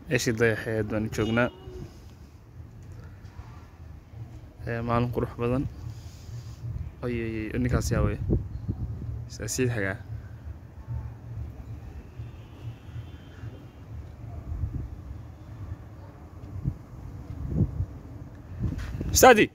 ايش ضيحيد بان joogna maalin qurux badan ay ninkaas yaa way saasiid haga استاذي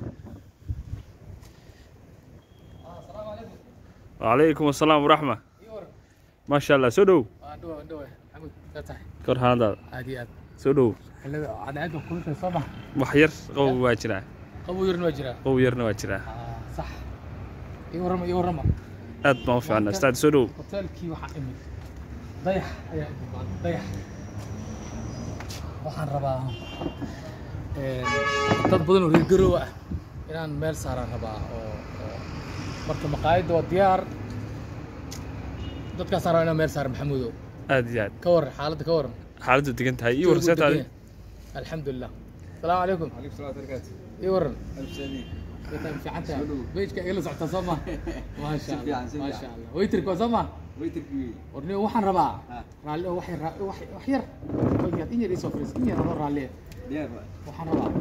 السلام عليكم. وعليكم السلام ورحمة. ما شاء الله سودو دو محمود فتح كور هذا عادي سودو أنا عندهم كل شيء صباح وحير قو واجرا قوي يرنواجرا قو يرنا واجرا صح يورما أد ما في عنا استاذ سودو هوتيل كي وحا إمي ضيح ضيح waxaan rabaa dad badan oo reer garow ah inaan meel saaran rabaa oo marka maqaayadda waa diyaar dadkaas aan rabaa inaan meel saaran maxamuudow aad iyo aad ka waran xaaladdu degan tahay iyo warsaataadi alxamdulilah asalaamu calaykum عليكم السلام عليكم ii waran أبشرني fiicanta beejka igala socota soo ma maasha allah maasha allah waytirka waa soo ma ويتركي warniyo waxaan rabaa raalli oo wax yar in yar isoo fariis in yar oo raalli ديار waxaan rabaa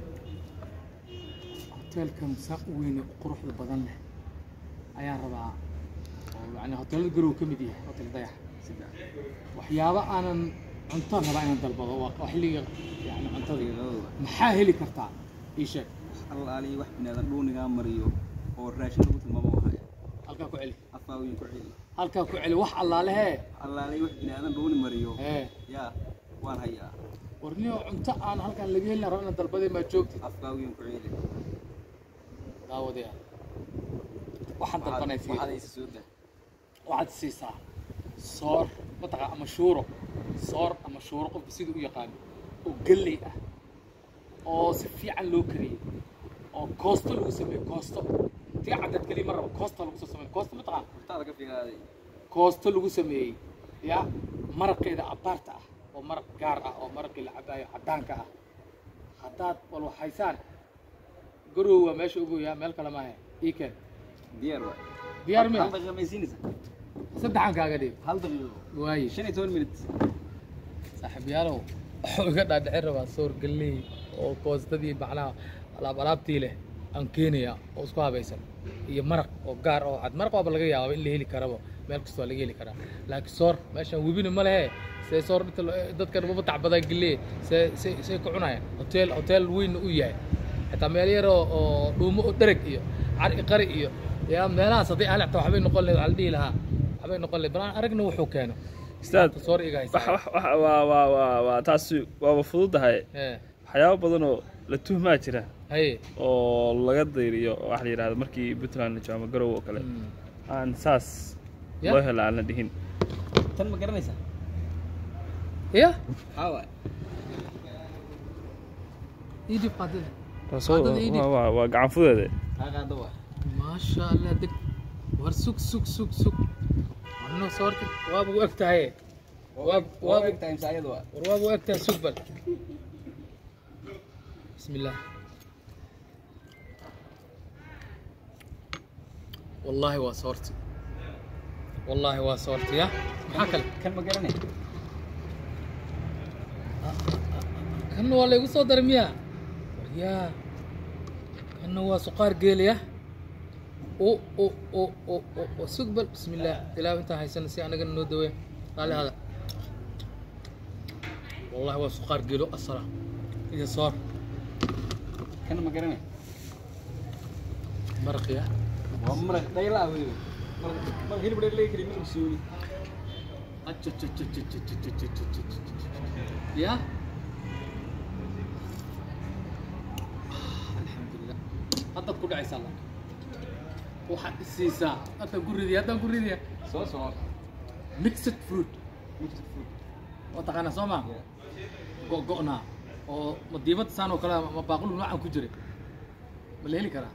hoteelkan saaq weyn oo quruxda badan leh ayaan rabaa oo yani hoteelada garow ka mid yahay hotel dayax waxyaabo aanan cunto rabaa inaan dalbado waa xilliga yani cuntada maxaa heli kartaa ii sheeg الله علي واحد من هذا دون مريو أو الراشد قلت ما هو halkaa ku celi أفاوين كحيل halkaa ku celi wax allaalehe الله علي واحد من هذا دون مريو يا وان هيا warniyo cunto aan halkan laga helin rabo inaan dalbaday ma joogtid أفاوين كحيل daawadaya waxaan dalbanay fiir هذا يسود waxaad siisaa soor mataqa ama shuuro soor ama shuuro qofka sida u yaqaan oo galley ah oo si fiican loo kariyay oo koosto lagu sameeyo koosto tiga cadad kaliya ma rabo koosto lagu soo sameeyo koosto mataqaan تعال كيف هذا koosto lagu sameeyey ya maraqeeda abaarta ah oo maraq gaar ah oo maraqii la cabaayo cadaanka ah haddaad wal waxaysaan garow waa meesha ugu yaa meel kale maahe ii keen ديار diyaar miya هذا غميسين saddexan kaaga dhig هل دقيقة waaye شنو تون منت saaxiibyaalow wuxuu iga dhaadhicin rabaa soor galley oo koostadii macnaha alaabtii leh aan keenayaa oo isku habaysan iyo maraq oo gaar oo cad maraq waaba laga yaabaa in la heli karabo meel kasta waa laga heli karaa laakiin soor meeshaan webina ma lehe see soor inta dadkan uma tacbadaa galley see ku cunayaan hotel weyn u yahay xitaa meel yar oo dhuumo oo dhereg iyo qari iyo yaa meelahaas haddii aan xataa waxbay noqon lahayd waxaa la dhihi lahaa waxbay noqon lahayd balaan aragna wuxuu keeno استاذ soor iga haysa waa taasi waaba fududahay waxyaabo badan oo la tuhmaa jira haye oo laga dayriyo wax la yiraahdo markii Puntland la joogo garow oo kale aan saas loo helo aan la dhihin تن ما قرنيسا ya حاول idib qadada taasoo waa gacan fudeede هذا دوا ما شاء الله deg war sug warno soorta waaba u egtahay واقف تايم سايد وا war waaba u egtahay sug bal bismillah والله وصورتي والله وصورتي يا محاكل كان ما قرني كانوا والله يقول صدر مياه يا كانوا هو سقار قيل يا او سقبل بسم الله تلاوي انت هاي سنة سي انا قلنا ندوي قال هذا والله هو سقار قيلو الصلاة اذا صار كان ما قرني مرق يا ومرق دايلا وي مرق هيل بدل لي كريم مسوي يا الحمد لله هذا كل عيسى الله وحد السيسا هذا قريدي سو ميكسد فروت وتقانا سوما قوقنا oo madiibad saan oo kala ma baaqul noocan ku jiray ma la heli karaa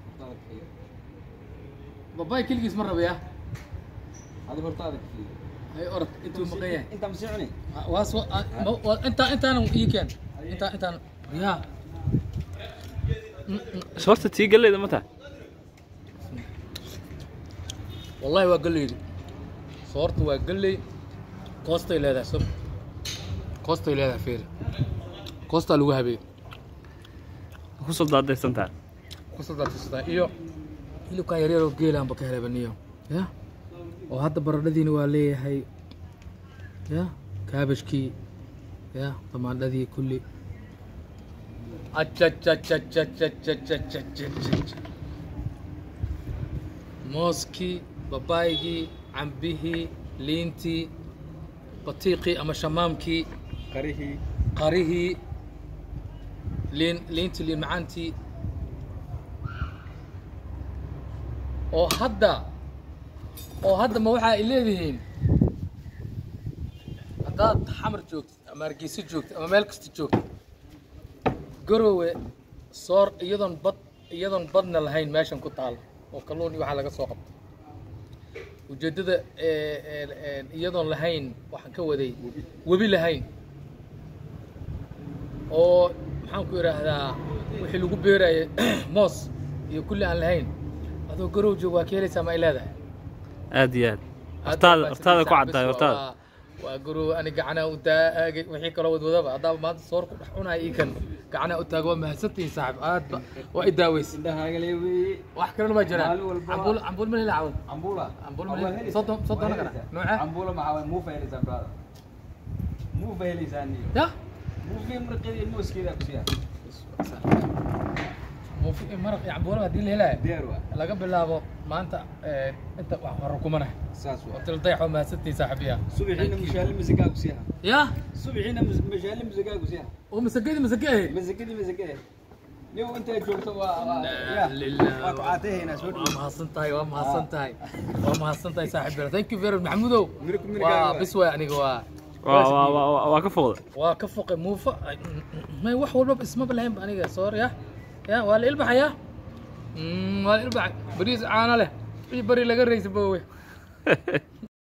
babay kiligiis ma rabaya هذا برطادك hay orod intuu maqan yahay انت مسعني waas intaan ii keen intaan ya soorta tii galeyda ma tahay wallahi waa galleydi soorta waa galley koostay leedahay soo كوستا إلى فير كوستا لوها بي ku soo daadaysantaa كوستا تستا إيو كايريرو جيلان بكهرب النيو يا وهذا بردين والي هاي يا كابشكي يا طبعا الذي كل موسكي بابايجي عنبه لينتي بطيقي أما شمامكي قريهي لينتي اللي معانتي وهذا ما وحى إليهين هذا حمر جوكت أما رجيسي جوكت أما مالكست جوكت قروي صار يضن بدنا لهين ماشان كنت على وكلوني وحلا قصوقب وجدد يضن لهين وحن كودي وبي لهين oo maxaan ku yiraahdaa wixii lagu beeray moos iyo kulli aan lahayn adoo garow joog waa keenaysa ma ilaadahay aad iyo aad artaada ku caddaay artaada waa garow ani gacana u taagay wixii kala wadwadaba hadaa maanta soor ku dhex cunay ii kan gacana u taago ma hasatiin saaxib aad waa idaaweys indhahaaga leeyahay wax kale ma jiraan ambul ma la caawin ambul ma صدق kana nooca ambul ma caawin muu faylisan brother muu faylisan ya في مرقي الموس كذا بسيا مو في مرق يعبونه هدي اللي هلا ديروا لا قبل لا ما انت وركمنا ساسو قلت له ضيحوا ما ستي ساحبيها صبحين مشال مزقاق بسيا يا صبحين مشال مزقاق بسيا مسكدي لو انت جوجت يا لله وقعته هنا سود ما حصنتاي ساحبي ثانك يو فيري محمودو بسوا يعني waa ka foqday waa ka foqay muufa may wax walba isma balayn aniga soor ya waa la ilbaxaya waa la ilbax bariis caana leh bari laga reeyay boowe